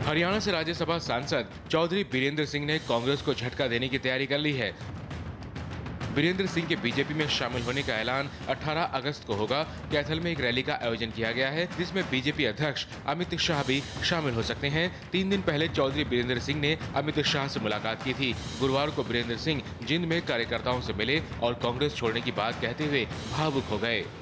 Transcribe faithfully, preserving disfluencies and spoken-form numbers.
हरियाणा से राज्यसभा सांसद चौधरी बीरेंद्र सिंह ने कांग्रेस को झटका देने की तैयारी कर ली है। बीरेंद्र सिंह के बीजेपी में शामिल होने का ऐलान अठारह अगस्त को होगा। कैथल में एक रैली का आयोजन किया गया है, जिसमें बीजेपी अध्यक्ष अमित शाह भी शामिल हो सकते हैं। तीन दिन पहले चौधरी बीरेंद्र सिंह ने अमित शाह से मुलाकात की थी। गुरुवार को बीरेंद्र सिंह जिंद में कार्यकर्ताओं से मिले और कांग्रेस छोड़ने की बात कहते हुए भावुक हो गए।